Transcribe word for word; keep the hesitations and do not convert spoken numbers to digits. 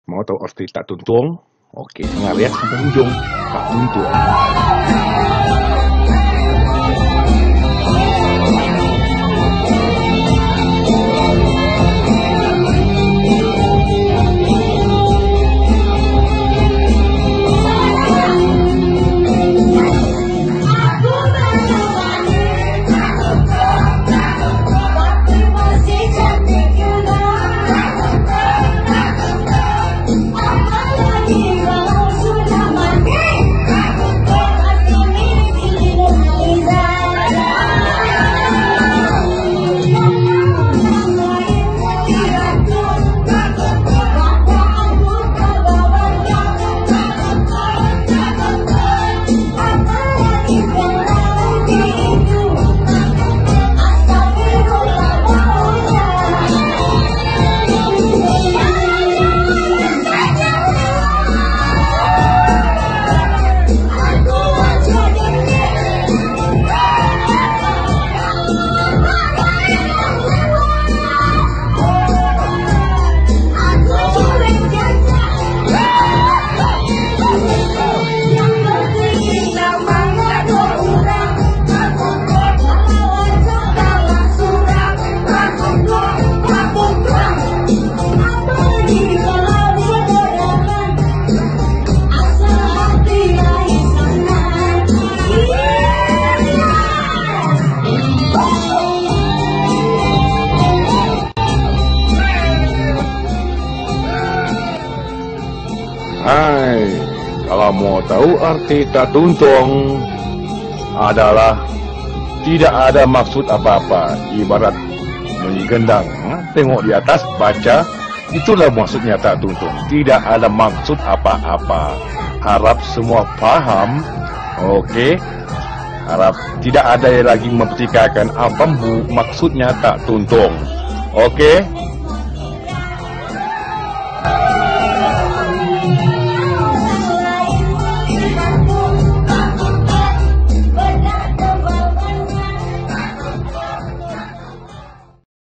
Mau tahu arti tak tuntung? Oke, dengar ya sampai ujung. Tak tuntung. Hai, kalau mau tahu arti tak tuntung adalah tidak ada maksud apa-apa, ibarat bunyi gendang. Tengok di atas, baca, itulah maksudnya tak tuntung. Tidak ada maksud apa-apa. Harap semua paham, oke? Harap tidak ada yang lagi mempertikaikan apa maksudnya tak tuntung, oke?